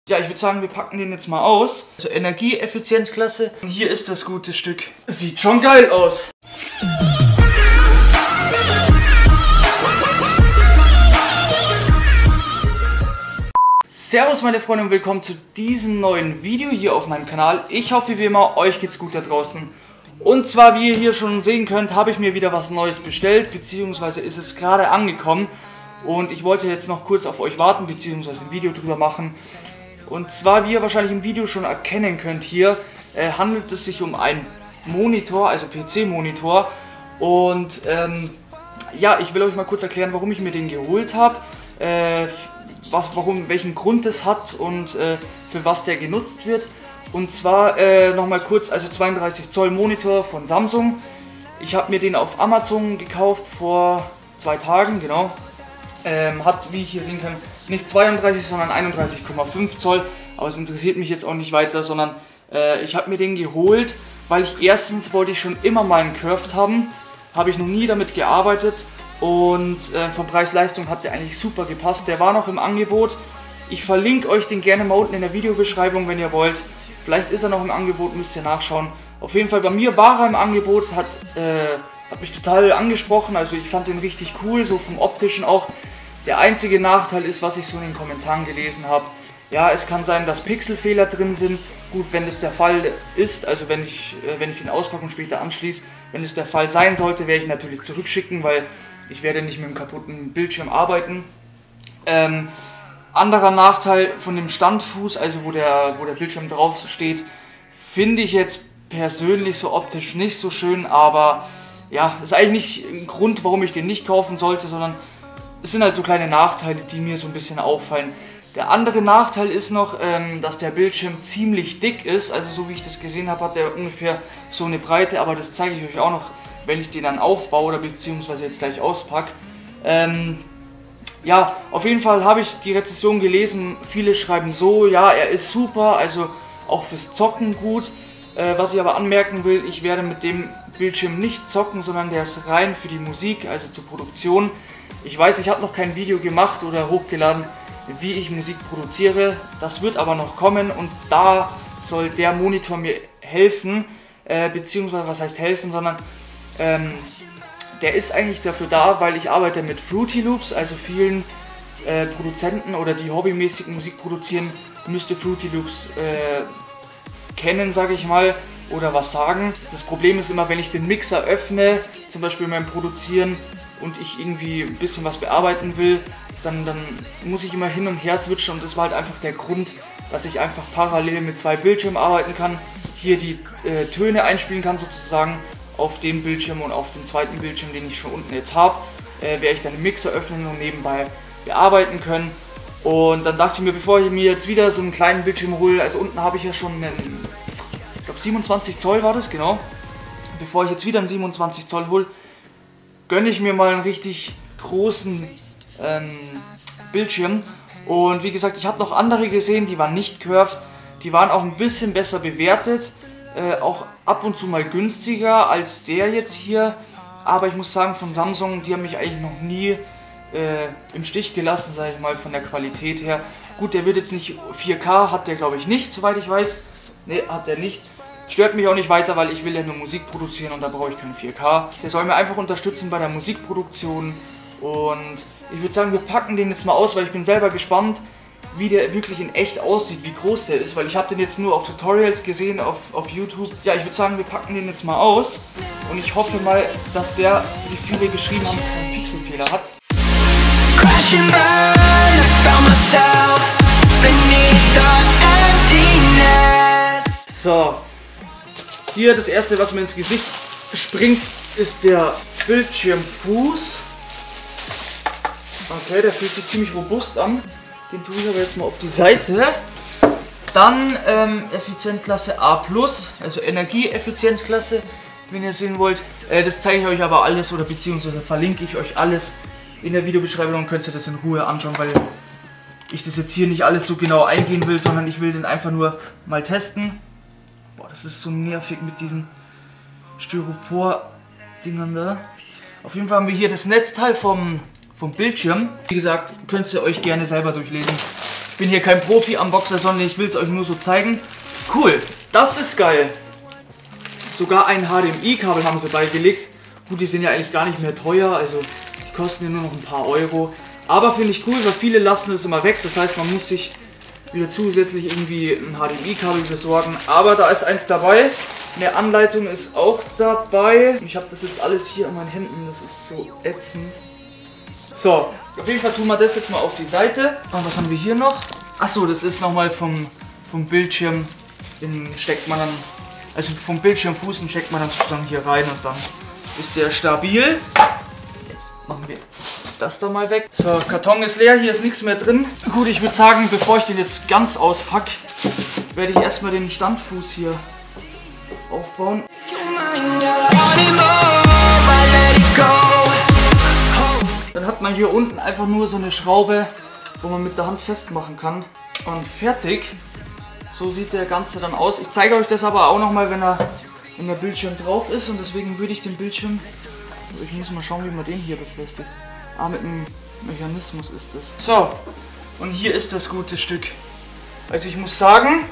Ja, ich würde sagen, wir packen den jetzt mal aus. Also Energieeffizienzklasse. Und hier ist das gute Stück. Sieht schon geil aus. Servus meine Freunde und willkommen zu diesem neuen Video hier auf meinem Kanal. Ich hoffe wie immer, euch geht's gut da draußen. Und zwar, wie ihr hier schon sehen könnt, habe ich mir wieder was Neues bestellt, beziehungsweise ist es gerade angekommen. Und ich wollte jetzt noch kurz auf euch warten, beziehungsweise ein Video drüber machen. Und zwar, wie ihr wahrscheinlich im Video schon erkennen könnt hier, handelt es sich um einen Monitor, also PC-Monitor. Und ja, ich will euch mal kurz erklären, warum ich mir den geholt habe. Welchen Grund es hat und für was der genutzt wird. Und zwar nochmal kurz, also 32 Zoll Monitor von Samsung. Ich habe mir den auf Amazon gekauft vor 2 Tagen, genau. Hat, wie ich hier sehen kann, nicht 32, sondern 31,5 Zoll. Aber es interessiert mich jetzt auch nicht weiter, sondern ich habe mir den geholt, weil ich erstens wollte ich schon immer mal einen Curved haben. Habe ich noch nie damit gearbeitet. Und von Preis-Leistung hat der eigentlich super gepasst. Der war noch im Angebot. Ich verlinke euch den gerne mal unten in der Videobeschreibung, wenn ihr wollt. Vielleicht ist er noch im Angebot, müsst ihr nachschauen. Auf jeden Fall bei mir war er im Angebot, hat mich total angesprochen. Also ich fand den richtig cool, so vom Optischen auch. Der einzige Nachteil ist, was ich so in den Kommentaren gelesen habe. Ja, es kann sein, dass Pixelfehler drin sind. Gut, wenn das der Fall ist, also wenn ich den auspacke und später anschließe, wenn es der Fall sein sollte, werde ich natürlich zurückschicken, weil ich werde nicht mit einem kaputten Bildschirm arbeiten. Anderer Nachteil von dem Standfuß, also wo der Bildschirm drauf steht, finde ich jetzt persönlich so optisch nicht so schön, aber ja, ist eigentlich nicht ein Grund, warum ich den nicht kaufen sollte, sondern es sind halt so kleine Nachteile, die mir so ein bisschen auffallen. Der andere Nachteil ist noch, dass der Bildschirm ziemlich dick ist, also so wie ich das gesehen habe, hat der ungefähr so eine Breite, aber das zeige ich euch auch noch, wenn ich den dann aufbaue oder beziehungsweise jetzt gleich auspacke. Ja, auf jeden Fall habe ich die Rezension gelesen, viele schreiben so, ja, er ist super, also auch fürs Zocken gut. Was ich aber anmerken will, ich werde mit dem Bildschirm nicht zocken, sondern der ist rein für die Musik, also zur Produktion. Ich weiß, ich habe noch kein Video gemacht oder hochgeladen, wie ich Musik produziere. Das wird aber noch kommen und da soll der Monitor mir helfen, beziehungsweise was heißt helfen, sondern der ist eigentlich dafür da, weil ich arbeite mit Fruity Loops, also vielen Produzenten oder die hobbymäßig Musik produzieren, müsste Fruity Loops kennen, sage ich mal, oder was sagen. Das Problem ist immer, wenn ich den Mixer öffne, zum Beispiel beim Produzieren und ich irgendwie ein bisschen was bearbeiten will, dann muss ich immer hin und her switchen und das war halt einfach der Grund, dass ich einfach parallel mit 2 Bildschirmen arbeiten kann, hier die Töne einspielen kann sozusagen auf dem Bildschirm und auf dem zweiten Bildschirm, den ich schon unten jetzt habe, werde ich dann den Mixer öffnen und nebenbei bearbeiten können. Und dann dachte ich mir, bevor ich mir jetzt wieder so einen kleinen Bildschirm hole, also unten habe ich ja schon einen, ich glaube 27 Zoll war das, genau. Bevor ich jetzt wieder einen 27 Zoll hole, gönne ich mir mal einen richtig großen Bildschirm. Und wie gesagt, ich habe noch andere gesehen, die waren nicht curved, die waren auch ein bisschen besser bewertet. Auch ab und zu mal günstiger als der jetzt hier, aber ich muss sagen, von Samsung, die haben mich eigentlich noch nie im Stich gelassen, sage ich mal, von der Qualität her. Gut, der wird jetzt nicht 4K, hat der glaube ich nicht, soweit ich weiß. Ne, hat der nicht. Stört mich auch nicht weiter, weil ich will ja nur Musik produzieren und da brauche ich kein 4K. Der soll mir einfach unterstützen bei der Musikproduktion und ich würde sagen, wir packen den jetzt mal aus, weil ich bin selber gespannt, wie der wirklich in echt aussieht, wie groß der ist, weil ich habe den jetzt nur auf Tutorials gesehen, auf YouTube. Ja, ich würde sagen, wir packen den jetzt mal aus und ich hoffe mal, dass der, wie viele geschrieben haben, keinen Pixelfehler hat. So, hier das erste, was mir ins Gesicht springt, ist der Bildschirmfuß. Okay, der fühlt sich ziemlich robust an. Den tue ich aber jetzt mal auf die Seite. Dann Effizienzklasse A+, also Energieeffizienzklasse, wenn ihr sehen wollt. Das zeige ich euch aber alles oder beziehungsweise verlinke ich euch alles in der Videobeschreibung und könnt ihr das in Ruhe anschauen, weil ich das jetzt hier nicht alles so genau eingehen will, sondern ich will den einfach nur mal testen. Boah, das ist so nervig mit diesen Styropor-Dingern da. Auf jeden Fall haben wir hier das Netzteil vom Bildschirm. Wie gesagt, könnt ihr euch gerne selber durchlesen. bin hier kein Profi-Unboxer, sondern ich will es euch nur so zeigen. Cool, das ist geil. Sogar ein HDMI-Kabel haben sie beigelegt. Gut, die sind ja eigentlich gar nicht mehr teuer, also die kosten ja nur noch ein paar Euro. Aber finde ich cool, weil viele lassen es immer weg. Das heißt, man muss sich wieder zusätzlich irgendwie ein HDMI-Kabel besorgen. Aber da ist eins dabei. Eine Anleitung ist auch dabei. Ich habe das jetzt alles hier in meinen Händen. Das ist so ätzend. So, auf jeden Fall tun wir das jetzt mal auf die Seite. Und was haben wir hier noch? Achso, das ist nochmal vom Bildschirm. Den steckt man dann, also vom Bildschirmfußen steckt man dann sozusagen hier rein und dann ist der stabil. Jetzt machen wir das da mal weg. So, Karton ist leer, hier ist nichts mehr drin. Gut, ich würde sagen, bevor ich den jetzt ganz auspacke, werde ich erstmal den Standfuß hier aufbauen. Dann hat man hier unten einfach nur so eine Schraube, wo man mit der Hand festmachen kann. Und fertig. So sieht der Ganze dann aus. Ich zeige euch das aber auch nochmal, wenn der Bildschirm drauf ist. Und deswegen würde ich den Bildschirm... Ich muss mal schauen, wie man den hier befestigt. Ah, mit einem Mechanismus ist das. So, und hier ist das gute Stück. Also ich muss sagen...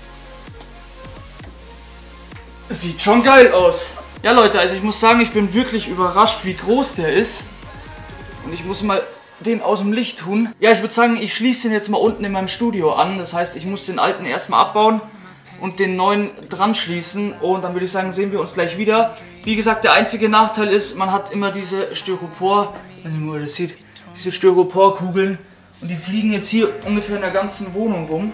Sieht schon geil aus. Ja Leute, also ich muss sagen, ich bin wirklich überrascht, wie groß der ist. Und ich muss mal den aus dem Licht tun. Ja, ich würde sagen, ich schließe den jetzt mal unten in meinem Studio an. Das heißt, ich muss den alten erstmal abbauen und den neuen dran schließen. Und dann würde ich sagen, sehen wir uns gleich wieder. Wie gesagt, der einzige Nachteil ist, man hat immer diese Styropor, wenn ihr das seht, diese Styroporkugeln. Und die fliegen jetzt hier ungefähr in der ganzen Wohnung rum.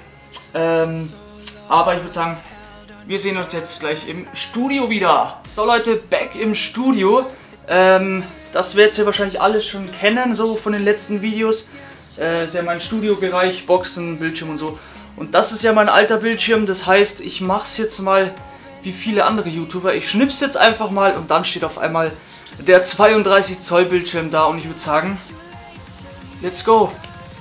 Aber ich würde sagen, wir sehen uns jetzt gleich im Studio wieder. So Leute, back im Studio. Das werdet ihr wahrscheinlich alle schon kennen, so von den letzten Videos. Das ist ja mein Studiobereich, Boxen, Bildschirm und so. Und das ist ja mein alter Bildschirm, das heißt, ich mache es jetzt mal wie viele andere YouTuber. Ich schnipp's jetzt einfach mal und dann steht auf einmal der 32 Zoll Bildschirm da und ich würde sagen, let's go.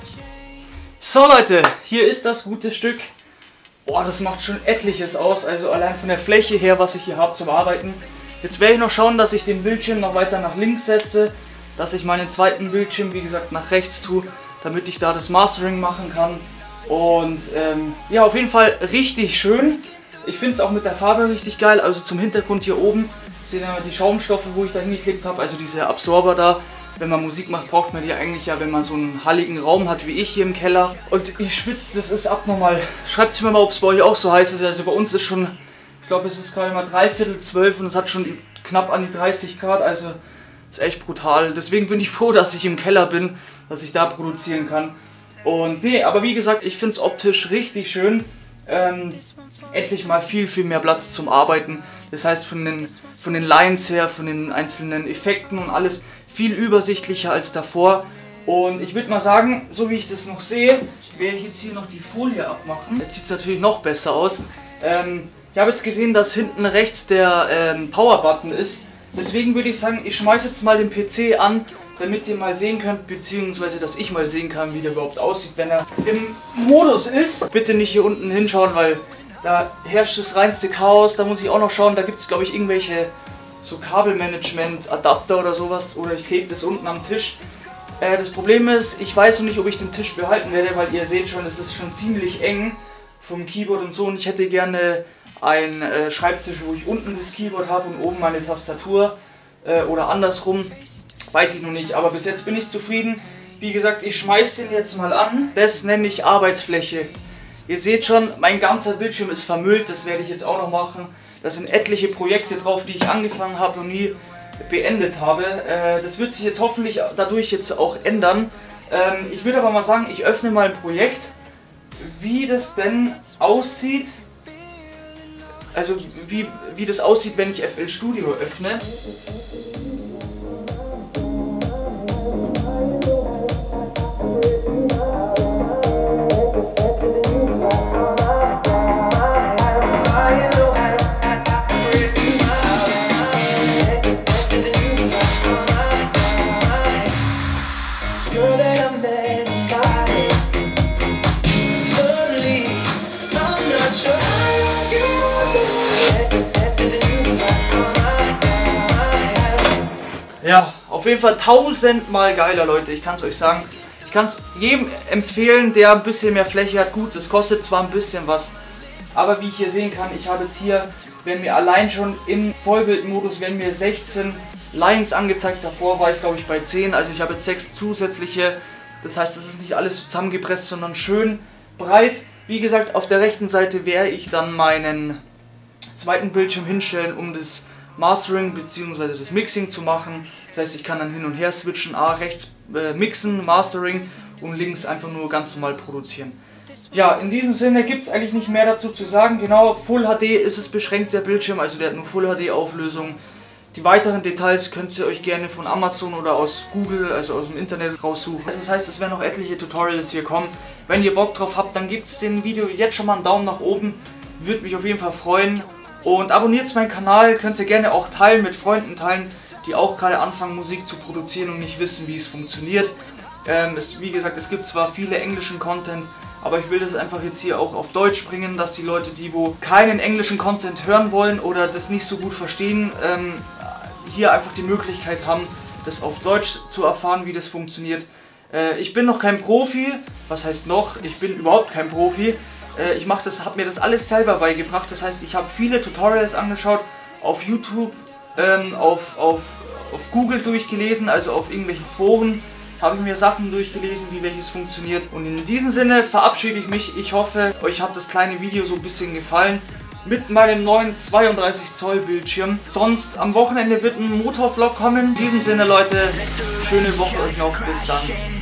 So Leute, hier ist das gute Stück. Boah, das macht schon etliches aus, also allein von der Fläche her, was ich hier habe zum Arbeiten. Jetzt werde ich noch schauen, dass ich den Bildschirm noch weiter nach links setze, dass ich meinen zweiten Bildschirm, wie gesagt, nach rechts tue, damit ich da das Mastering machen kann. Und ja, auf jeden Fall richtig schön. Ich finde es auch mit der Farbe richtig geil, also zum Hintergrund hier oben sehen wir die Schaumstoffe, wo ich da hingeklickt habe, also diese Absorber da. Wenn man Musik macht, braucht man die eigentlich ja, wenn man so einen halligen Raum hat wie ich hier im Keller. Und ich schwitze, das ist abnormal. Schreibt mir mal, ob es bei euch auch so heiß ist. Also bei uns ist schon, ich glaube, es ist gerade mal 11:45 und es hat schon knapp an die 30 Grad. Also ist echt brutal. Deswegen bin ich froh, dass ich im Keller bin, dass ich da produzieren kann. Und nee, aber wie gesagt, ich finde es optisch richtig schön. Endlich mal viel mehr Platz zum Arbeiten. Das heißt, von den Lines her, von den einzelnen Effekten und alles viel übersichtlicher als davor. Und ich würde mal sagen, so wie ich das noch sehe, werde ich jetzt hier noch die Folie abmachen. Jetzt sieht es natürlich noch besser aus. Ich habe jetzt gesehen, dass hinten rechts der Power-Button ist. Deswegen würde ich sagen, ich schmeiße jetzt mal den PC an, damit ihr mal sehen könnt, beziehungsweise dass ich mal sehen kann, wie der überhaupt aussieht, wenn er im Modus ist. Bitte nicht hier unten hinschauen, weil da herrscht das reinste Chaos. Da muss ich auch noch schauen, da gibt es, glaube ich, irgendwelche so Kabelmanagement, Adapter oder sowas, oder ich klebe das unten am Tisch. Das Problem ist, ich weiß noch nicht, ob ich den Tisch behalten werde, weil ihr seht schon, es ist schon ziemlich eng vom Keyboard und so, und ich hätte gerne einen Schreibtisch, wo ich unten das Keyboard habe und oben meine Tastatur oder andersrum, weiß ich noch nicht, aber bis jetzt bin ich zufrieden. Wie gesagt, ich schmeiße den jetzt mal an, das nenne ich Arbeitsfläche. Ihr seht schon, mein ganzer Bildschirm ist vermüllt, das werde ich jetzt auch noch machen. Da sind etliche Projekte drauf, die ich angefangen habe und nie beendet habe. Das wird sich jetzt hoffentlich dadurch jetzt auch ändern. Ich würde aber mal sagen, ich öffne mal ein Projekt, wie das denn aussieht. Also wie das aussieht, wenn ich FL Studio öffne. Ja, auf jeden Fall tausendmal geiler, Leute, ich kann es euch sagen. Ich kann es jedem empfehlen, der ein bisschen mehr Fläche hat. Gut, das kostet zwar ein bisschen was, aber wie ich hier sehen kann, ich habe jetzt hier, werden mir allein schon im Vollbildmodus, werden mir 16 Lines angezeigt. Davor war ich glaube ich bei 10, also ich habe jetzt 6 zusätzliche. Das heißt, das ist nicht alles zusammengepresst, sondern schön breit. Wie gesagt, auf der rechten Seite werde ich dann meinen zweiten Bildschirm hinstellen, um das Mastering bzw. das Mixing zu machen. Das heißt, ich kann dann hin und her switchen, rechts mixen, Mastering und links einfach nur ganz normal produzieren. Ja, in diesem Sinne gibt es eigentlich nicht mehr dazu zu sagen. Genau, Full HD ist es beschränkt, der Bildschirm, also der hat nur Full HD Auflösung. Die weiteren Details könnt ihr euch gerne von Amazon oder aus Google, also aus dem Internet raussuchen. Also das heißt, es werden noch etliche Tutorials hier kommen. Wenn ihr Bock drauf habt, dann gebt es dem Video jetzt schon mal einen Daumen nach oben. Würde mich auf jeden Fall freuen. Und abonniert meinen Kanal, könnt ihr gerne auch teilen, mit Freunden teilen, die auch gerade anfangen Musik zu produzieren und nicht wissen, wie es funktioniert. Wie gesagt, es gibt zwar viele englischen Content, aber ich will das einfach jetzt hier auch auf Deutsch bringen, dass die Leute, die wo keinen englischen Content hören wollen oder das nicht so gut verstehen, hier einfach die Möglichkeit haben, das auf Deutsch zu erfahren, wie das funktioniert. Ich bin noch kein Profi, was heißt noch? Ich bin überhaupt kein Profi. Ich habe mir das alles selber beigebracht, das heißt, ich habe viele Tutorials angeschaut, auf YouTube, auf Google durchgelesen, also auf irgendwelchen Foren habe ich mir Sachen durchgelesen, wie welches funktioniert. Und in diesem Sinne verabschiede ich mich. Ich hoffe, euch hat das kleine Video so ein bisschen gefallen mit meinem neuen 32 Zoll Bildschirm. Sonst am Wochenende wird ein Motorvlog kommen. In diesem Sinne, Leute, schöne Woche euch noch. Bis dann.